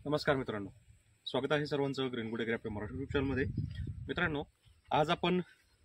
नमस्कार मित्रांनो, स्वागत आहे सर्वांचं ग्रीनवूड ॲग्री मराठी यूट्यूब चॅनलमध्ये. मित्रांनो, आज आपण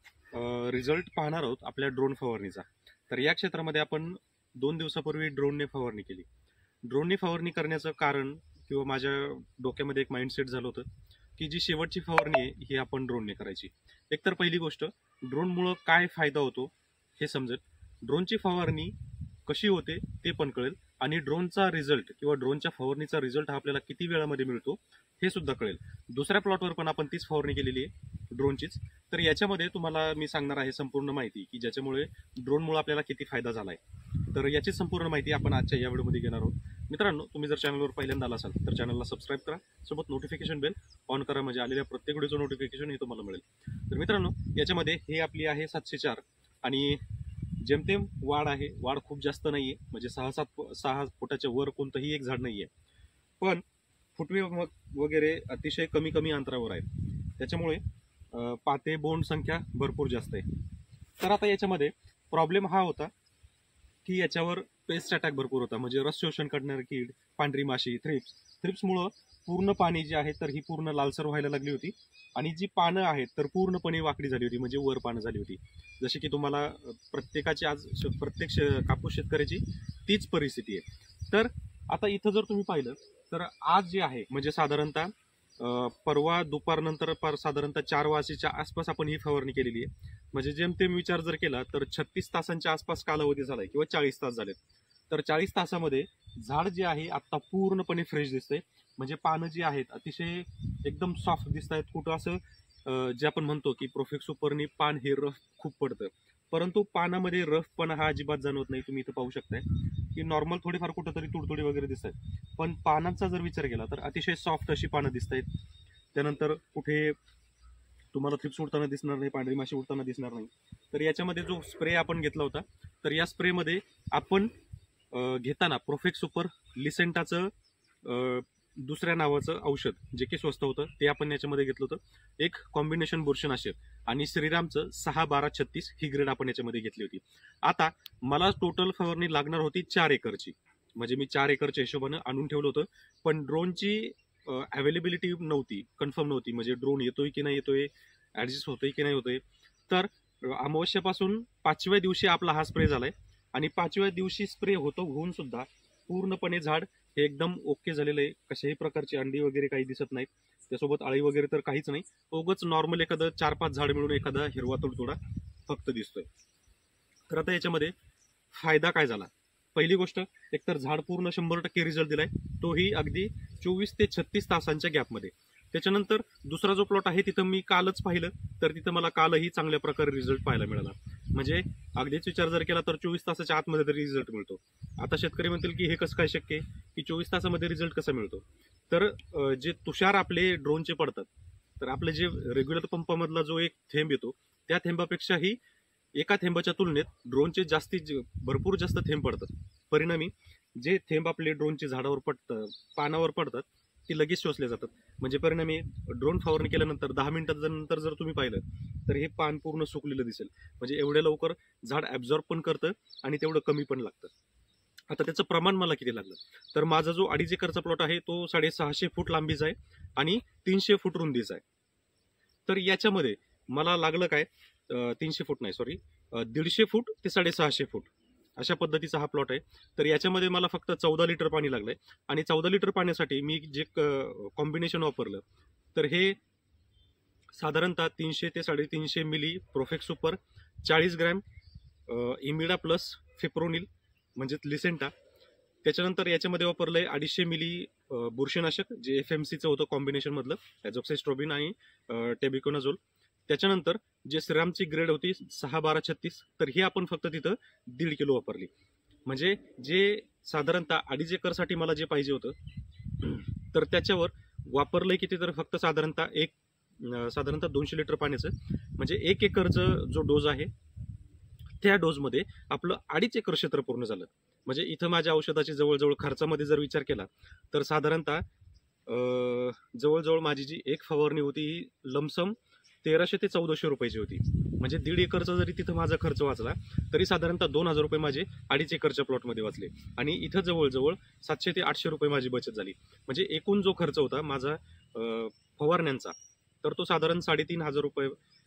रिझल्ट पाहणार आहोत आपल्या ड्रोन फवारणीचा. तर या क्षेत्रामध्ये आपण 2 दिवसापूर्वी ड्रोनने फवारणी केली. ड्रोनने फवारणी करण्याचं कारण किंवा माझ्या डोक्यामध्ये एक माइंडसेट झालं होतं की जी शेवटची फवारणी आहे ही आपण ड्रोनने करायची. एकतर पहिली गोष्ट, ड्रोनमुळं काय फायदा होतो हे समजेल, ड्रोनची फवारणी कशी होते ते पण कळेल, आणि ड्रोनचा रिझल्ट किंवा ड्रोनच्या फवारणीचा रिझल्ट हा आपल्याला किती वेळामध्ये मिळतो हे सुद्धा कळेल. दुसऱ्या प्लॉटवर पण आपण तीच फवारणी केलेली आहे ड्रोनचीच. तर याच्यामध्ये तुम्हाला मी सांगणार आहे संपूर्ण माहिती की ज्याच्यामुळे ड्रोनमुळे आपल्याला किती फायदा झाला आहे. तर याची संपूर्ण माहिती आपण आजच्या या व्हिडिओमध्ये घेणार आहोत. मित्रांनो, तुम्ही जर चॅनलवर पहिल्यांदा आला असाल तर चॅनलला सबस्क्राईब करा, सोबत नोटिफिकेशन बेल ऑन करा, म्हणजे आलेल्या प्रत्येक व्हिडिओचं नोटिफिकेशन हे तुम्हाला मिळेल. तर मित्रांनो, याच्यामध्ये हे आपली आहे 704 आणि जेमतेम वाढ आहे. वाढ खूप जास्त नाहीये, म्हणजे 6 फुटाच्या वर कोणतंही एक झाड नाहीये, पण फुटवे वगैरे अतिशय कमी कमी अंतरावर आहेत. त्याच्यामुळे पाते बोंड संख्या भरपूर जास्त आहे. तर आता याच्यामध्ये प्रॉब्लेम हा होता की याच्यावर पेस्ट अटॅक भरपूर होता, म्हणजे रस शोषण करणारी कीड, पांढरी माशी, थ्रिप्समुळं पूर्ण पाणी जे आहे तर ही पूर्ण लालसर व्हायला लागली होती, आणि जी पानं आहेत तर पूर्णपणे वाकडी झाली होती, म्हणजे वर पानं झाली होती. जसे की तुम्हाला प्रत्येकाची आज प्रत्येक कापूस शेतकऱ्याची तीच परिस्थिती आहे. तर आता इथं जर तुम्ही पाहिलं तर आज जे आहे म्हणजे साधारणतः परवा दुपारनंतर साधारणतः 4 वाजेच्या आसपास आपण ही फवारणी केलेली आहे. म्हणजे जेमतेम विचार जर केला तर 36 तासांच्या आसपास कालावधी झालाय किंवा 40 तास झालेत. तर 40 तासामध्ये झाड जे आहे आता पूर्णपणे फ्रेश दिसतंय, म्हणजे पानं जी आहेत अतिशय एकदम सॉफ्ट दिसत आहेत. कुठं असं जे आपण म्हणतो की प्रोफेक्स सुपरनी पान हे रफ खूप पडतं, परंतु पानामध्ये रफपणा हा अजिबात जाणवत नाही. तुम्ही इथं पाहू शकताय की नॉर्मल थोडीफार कुठंतरी तुडतुडी वगैरे दिसत आहेत, पण पानांचा जर विचार केला तर अतिशय सॉफ्ट अशी पानं दिसत आहेत. त्यानंतर कुठे तुम्हाला थ्रिप्स उडताना दिसणार नाही, पांढरी माशी उडताना दिसणार नाही. तर याच्यामध्ये जो स्प्रे आपण घेतला होता तर या स्प्रेमध्ये आपण घेताना प्रोफेक्स सुपर लिसेंटाचं दुसऱ्या नावाचं औषध जे की स्वस्त होतं ते आपण याच्यामध्ये घेतलं होतं. एक कॉम्बिनेशन बुरशीनाशक आणि श्रीरामचं 6-12-36 ही ग्रेड आपण याच्यामध्ये घेतली होती. आता मला टोटल फवारणी लागणार होती 4 एकरची, म्हणजे मी 4 एकरच्या हिशोबानं आणून ठेवलं होतं, पण ड्रोनची अवेलेबिलिटी नव्हती, कन्फर्म नव्हती, म्हणजे ड्रोन येतोय की नाही येतोय, ऍडजस्ट होतोय की नाही होतोय. तर अमावस्यापासून 5व्या दिवशी आपला हा स्प्रे झालाय, आणि 5व्या दिवशी स्प्रे होऊन सुद्धा पूर्णपणे झाड हे एकदम ओके झालेलं आहे. कशाही प्रकारची अंडी वगैरे काही दिसत नाहीत, त्यासोबत आळी वगैरे तर काहीच नाही. उगच नॉर्मल एखादं 4-5 झाड मिळून एखादा हिरवा तुडतुडा फक्त दिसतोय. तर आता याच्यामध्ये फायदा काय झाला? पहिली गोष्ट, एकतर झाड पूर्ण 100% रिझल्ट दिलाय, तोही अगदी 24 ते 36 तासांच्या गॅपमध्ये. त्याच्यानंतर दुसरा जो प्लॉट आहे तिथं मी कालच पाहिलं तर तिथं मला कालही चांगल्या प्रकारे रिझल्ट पाहायला मिळाला. म्हणजे अगदीच विचार जर केला तर 24 तासाच्या आतमध्ये तरी रिझल्ट मिळतो. आता शेतकरी म्हणतील की हे कसं काय शक्य आहे की 24 तासामध्ये रिझल्ट कसा मिळतो? तर जे तुषार आपले ड्रोनचे पडतात, तर आपले जे रेग्युलर पंपामधला जो एक थेंब येतो त्या थेंबापेक्षाही एका थेंबाच्या तुलनेत ड्रोनचे भरपूर जास्त थेंब पडतात. परिणामी जे थेंब आपले ड्रोनचे झाडावर पडतात, पानावर पडतात, ते लगेच शोषले जातात. म्हणजे परिणामी ड्रोन फवारणी केल्यानंतर 10 मिनिटानंतर जर तुम्ही पाहिलं तर हे पान पूर्ण सुकलेलं दिसेल. म्हणजे एवढ्या लवकर झाड ऍब्झॉर्ब पण करतं आणि तेवढं कमी पण लागतं. आता त्याचं प्रमाण मला किती लागलं, तर माझा जो 2.5 एकरचा प्लॉट आहे तो 650 फूट लांबीचा आहे आणि 300 फूट रुंदीचा आहे. तर याच्यामध्ये मला लागलं काय, 300 फूट नाही, सॉरी, 150 फूट ते 650 फूट अशा पद्धतीचा हा प्लॉट आहे. तर याच्यामध्ये मला फक्त 14 लिटर पाणी लागलंय, आणि 14 लिटर पाण्यासाठी मी जे कॉम्बिनेशन वापरलं तर हे साधारणतः 300 ते 350 मिली Profex super, 40 gram imida plus fipronil म्हणजे लिसेंटा. त्याच्यानंतर याच्यामध्ये वापरलंय 250 मिली बुरशीनाशक जे FMCचं होतं कॉम्बिनेशन मधलं, ॲझॉक्सिस्ट्रोबिन आणि टेबिकोनाझोल. त्याच्यानंतर जे श्रीरामची ग्रेड होती 6-12-36, तर ही आपण फक्त तिथं 1.5 किलो वापरली. म्हणजे जे साधारणतः 2.5 एकरसाठी मला जे पाहिजे होतं तर त्याच्यावर वापरलंय किती, तर फक्त साधारणतः 200 लिटर पाण्याचं, म्हणजे 1 एकरचं जो डोज आहे त्या डोजमध्ये आपलं 2.5 एकर क्षेत्र पूर्ण झालं. म्हणजे इथं माझ्या औषधाची जवळजवळ खर्चामध्ये जर विचार केला तर साधारणतः जवळजवळ माझी जी एक फवारणी होती ही लमसम 1300 ते 1400 रुपयाची होती. म्हणजे 1.5 एकरचा जरी तिथं माझा खर्च वाचला तरी साधारणतः 2,000 रुपये माझे 2.5 एकरच्या प्लॉटमध्ये वाचले आणि इथं जवळजवळ 700 ते 800 रुपये माझी बचत झाली. म्हणजे एकूण जो खर्च होता माझा फवारण्यांचा तर तो साधारण 3,500 रुपये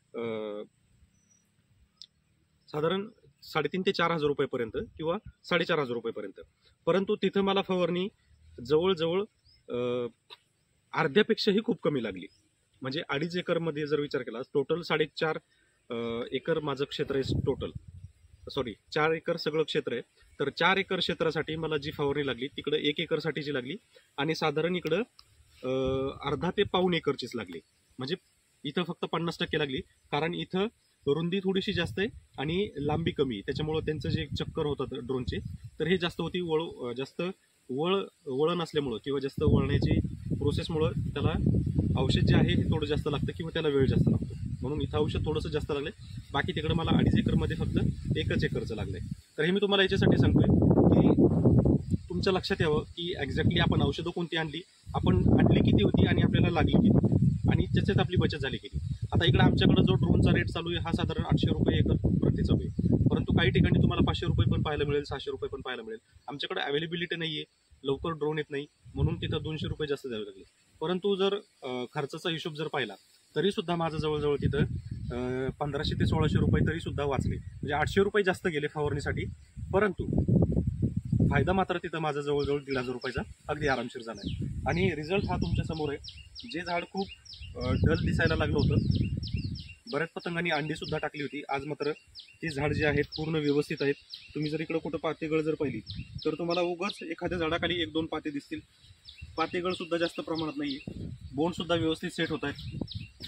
साधारण 3,500 ते 4,000 रुपयेपर्यंत किंवा 4,500 रुपयेपर्यंत. परंतु तिथं मला फवारणी जवळजवळ अर्ध्यापेक्षाही खूप कमी लागली. म्हणजे 2.5 एकरमध्ये जर विचार केला टोटल 4.5 एकर माझं क्षेत्र आहे टोटल, 4 एकर सगळं क्षेत्र आहे. तर 4 एकर क्षेत्रासाठी मला जी फवारणी लागली तिकडं 1 एकरसाठीची लागली आणि साधारण इकडं अर्धा ते पाऊण एकरचीच लागली. म्हणजे इथं फक्त 50% लागली, कारण इथं रुंदी थोडीशी जास्त आहे आणि लांबी कमी आहे. त्याच्यामुळं त्यांचं जे चक्कर होतात ड्रोनचे तर हे जास्त होती. जास्त वळण असल्यामुळं किंवा जास्त वळण्याची प्रोसेसमुळं त्याला औषध जे आहे हे थोडं जास्त लागतं किंवा त्याला वेळ जास्त लागतो. म्हणून इथं औषध थोडंसं जास्त लागलंय. बाकी तिकडं मला 2.5 एकरमध्ये फक्त 1 एकरचं लागलंय. तर हे मी तुम्हाला याच्यासाठी सांगतोय की तुमच्या लक्षात यावं की एक्झॅक्टली आपण औषधं कोणती आणली, आपण आणली किती होती आणि आपल्याला लागली किती आणि त्याच्यात आपली बचत झाली किती. आता इकडे आमच्याकडे जो ड्रोनचा रेट चालू आहे हा साधारण 800 रुपये एकर प्रति चालू आहे. परंतु काही ठिकाणी तुम्हाला 500 रुपये पण पाहायला मिळेल, 600 रुपये पण पाहायला मिळेल. आमच्याकडे अवेलेबिलिटी नाहीये, लवकर ड्रोन येत नाही म्हणून तिथं 200 रुपये जास्त द्यावे लागले. परंतु जर खर्चाचा हिशोब जर पाहिला तरी सुद्धा माझं जवळजवळ तिथं 1500 ते 1600 रुपये तरी सुद्धा वाचले. म्हणजे 800 रुपये जास्त गेले फवारणीसाठी, परंतु फायदा मात्र तिथं माझा जवळजवळ 1,500 रुपयाचा अगदी आरामशीर झाला आहे. आणि रिझल्ट हा तुमच्या समोर आहे. जे झाड खूप डल दिसायला लागलं होतं, बऱ्याच पतंगांनी अंडी सुद्धा टाकली होती, आज मात्र ती झाड जी आहेत पूर्ण व्यवस्थित आहेत. तुम्ही जर इकडं कुठं पातेगळ जर पाहिली तर तुम्हाला उगाच एखाद्या झाडाखाली 1-2 पाते दिसतील. पातेगळ सुद्धा जास्त प्रमाणात नाहीये, बोंड सुद्धा व्यवस्थित सेट होत आहेत.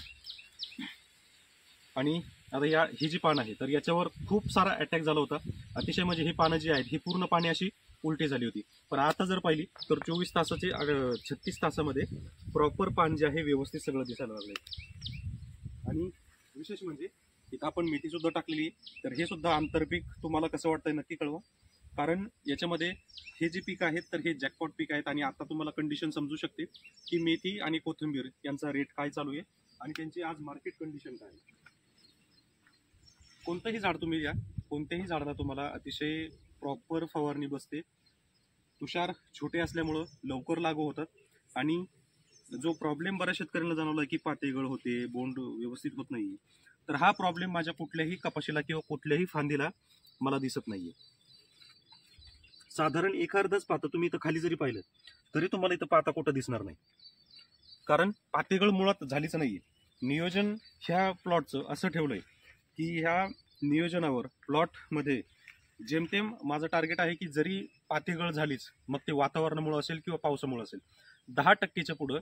आणि आता ही जी पानं आहे तर याच्यावर खूप सारा अटॅक झाला होता. अतिशय म्हणजे ही पानं जी आहेत ही पूर्ण पाने अशी उलटी झाली होती. पण आता जर पाहिली तर 24 तासाचे 36 तासामध्ये प्रॉपर पान जे आहे व्यवस्थित सगळं दिसायला लागलंय. आणि विशेष म्हणजे इथं आपण मेथी सुद्धा टाकलेली, तर हे सुद्धा आंतरपीक तुम्हाला कसं वाटतंय नक्की कळवा. कारण याच्यामध्ये हे जे पीक आहेत तर हे जॅकपॉट पीक आहेत. आणि आता तुम्हाला कंडिशन समजू शकते की मेथी आणि कोथिंबीर यांचा रेट काय चालू आहे आणि त्यांची आज मार्केट कंडिशन काय आहे. कोणतंही झाड तुम्ही घ्या, कोणत्याही झाडाला तुम्हाला अतिशय प्रॉपर फवारणी बसते. तुषार छोटे असल्यामुळं लवकर लागू होतात. आणि जो प्रॉब्लेम बऱ्याच शेतकऱ्यांना जाणवला की पातेगळ होते, बोंड व्यवस्थित होत नाही, तर हा प्रॉब्लेम माझ्या कुठल्याही कपाशीला किंवा कुठल्याही फांदीला मला दिसत नाहीये. साधारण एखादंच पातं तुम्ही इथं खाली जरी पाहिलं तरी तुम्हाला इथं पाता कुठं दिसणार नाही, कारण पातेगळ मुळात झालीच नाहीये. नियोजन ह्या प्लॉटचं असं ठेवलंय की ह्या नियोजनावर प्लॉटमध्ये जेमतेम माझं टार्गेट आहे की जरी पातेगळ झालीच, मग ते वातावरणामुळे असेल किंवा पावसामुळे असेल, 10%च्या पुढं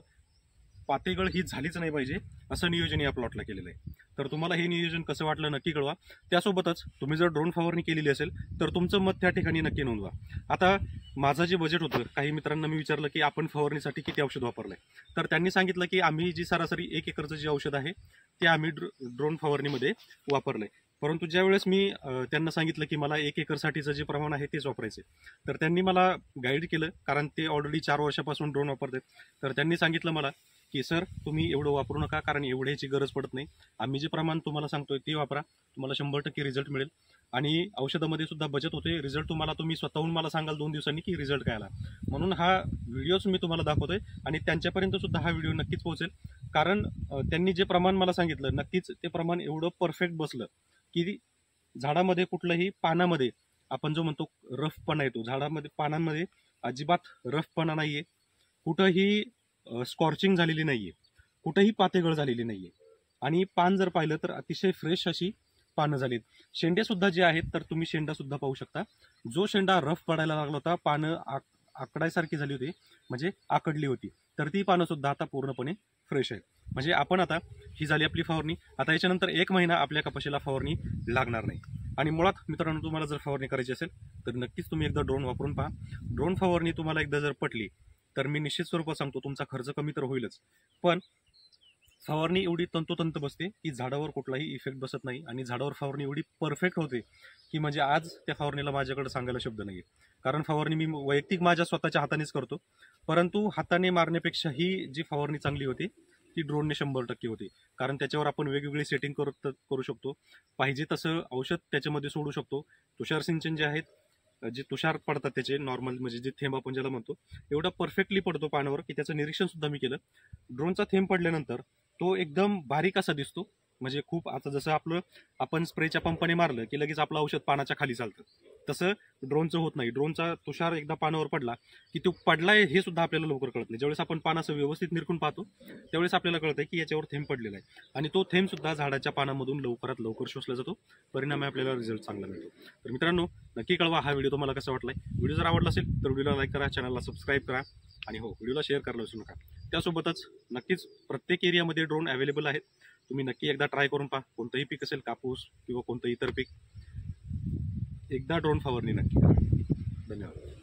पातेगळ ही झालीच नाही पाहिजे असं नियोजन या प्लॉटला केलेलं आहे. तर तुम्हाला हे नियोजन कसं वाटलं नक्की कळवा. त्यासोबतच तुम्ही जर ड्रोन फवारणी केलेली असेल तर तुमचं मत त्या ठिकाणी नक्की नोंदवा. आता माझं जे बजेट होतं, काही मित्रांना मी विचारलं की आपण फवारणीसाठी किती औषध वापरलंय, तर त्यांनी सांगितलं की आम्ही जी सरासरी 1 एकरचं जे औषध आहे ते आम्ही ड्रोन फवारणीमध्ये वापरलंय. परंतु ज्यावेळेस मी त्यांना सांगितलं की मला 1 एकरसाठीचं जे प्रमाण आहे तेच वापरायचे, तर त्यांनी मला गाईड केलं, कारण ते ऑलरेडी 4 वर्षापासून ड्रोन वापरतात. तर त्यांनी सांगितलं मला की सर तुम्ही एवढं वापरू नका, कारण एवढ्याची गरज पडत नाही. आम्ही जे प्रमाण तुम्हाला सांगतोय ते वापरा, तुम्हाला 100% रिझल्ट मिळेल. आणि औषधामध्ये सुद्धा बचत होते. रिझल्ट तुम्ही स्वतःहून मला सांगाल 2 दिवसांनी की रिझल्ट काय आला. म्हणून हा व्हिडिओच मी तुम्हाला दाखवतोय आणि त्यांच्यापर्यंत सुद्धा हा व्हिडिओ नक्कीच पोहोचेल. कारण त्यांनी जे प्रमाण मला सांगितलं नक्कीच ते प्रमाण एवढं परफेक्ट बसलं की झाडामध्ये कुठल्याही पानामध्ये आपण जो म्हणतो रफपणा येतो, झाडामध्ये पानांमध्ये अजिबात रफपणा नाहीये, कुठंही स्कॉर्चिंग झालेली नाहीये, कुठंही पातेगळ झालेली नाहीये. आणि पान जर पाहिलं तर अतिशय फ्रेश अशी पानं झालीत. शेंडे सुद्धा जे आहेत तर तुम्ही शेंडा सुद्धा पाहू शकता. जो शेंडा रफ पडायला लागला होता, पानं आकडायसारखी झाली होती, म्हणजे आकडली होती, तर ती पानं सुद्धा आता पूर्णपणे फ्रेश आहेत. म्हणजे आपण आता ही झाली आपली फवारणी. आता याच्यानंतर 1 महिना आपल्या कपाशीला फवारणी लागणार नाही. आणि मुळात मित्रांनो तुम्हाला जर फवारणी करायची असेल तर नक्कीच तुम्ही एकदा ड्रोन वापरून पहा. ड्रोन फवारणी तुम्हाला एकदा जर पटली तर मी निश्चित स्वरूपात सांगतो तुमचा खर्च कमी तर होईलच, पण फवारणी एवढी तंतोतंत बसते की झाडावर कुठलाही इफेक्ट बसत नाही. आणि झाडावर फवारणी एवढी परफेक्ट होते की म्हणजे आज त्या फवारणीला माझ्याकडे सांगायला शब्द नाही. कारण फवारणी मी वैयक्तिक माझ्या स्वतःच्या हातानेच करतो, परंतु हाताने मारण्यापेक्षा ही जी फवारणी चांगली होती ती ड्रोनने 100% होते. कारण त्याच्यावर आपण वेगवेगळी सेटिंग करू शकतो. पाहिजे तसं औषध त्याच्यामध्ये सोडू शकतो. तुषार सिंचन जे आहेत, जे तुषार पडतात त्याचे नॉर्मल म्हणजे जे थेंब आपण ज्याला म्हणतो, एवढा परफेक्टली पडतो पानावर की त्याचं निरीक्षण सुद्धा मी केलं. ड्रोनचा थेंब पडल्यानंतर तो एकदम बारीक असा दिसतो. म्हणजे खूप आता जसं आपण स्प्रेच्या पंपाने मारलं की लगेच आपलं औषध पानाच्या खाली चालतं, तसं ड्रोनचं होत नाही. ड्रोनचा तुषार एकदा पानावर पडला की तो पडलाय हे सुद्धा आपल्याला लवकर कळत नाही. ज्यावेळेस आपण पानाचं व्यवस्थित निरखून पाहतो त्यावेळेस आपल्याला कळतंय की याच्यावर थेंब पडलेला आहे, आणि तो थेंब सुद्धा झाडाच्या पानामधून लवकरात लवकर शोषला जातो. परिणामी आपल्याला रिझल्ट चांगला मिळतो. तर मित्रांनो, नक्की कळवा हा व्हिडिओ तुम्हाला कसा वाटलाय. व्हिडिओ जर आवडला असेल तर व्हिडिओला लाईक करा, चॅनलला सबस्क्राईब करा, आणि हो, व्हिडिओला शेअर करायला विसरू नका. त्यासोबतच नक्कीच प्रत्येक एरियामध्ये ड्रोन अवेलेबल आहेत. तुम्ही नक्की एकदा ट्राय करून पहा. कोणतंही पीक असेल, कापूस किंवा कोणतंही इतर पीक, एकदा ड्रोन फवारणी नक्की करा. धन्यवाद.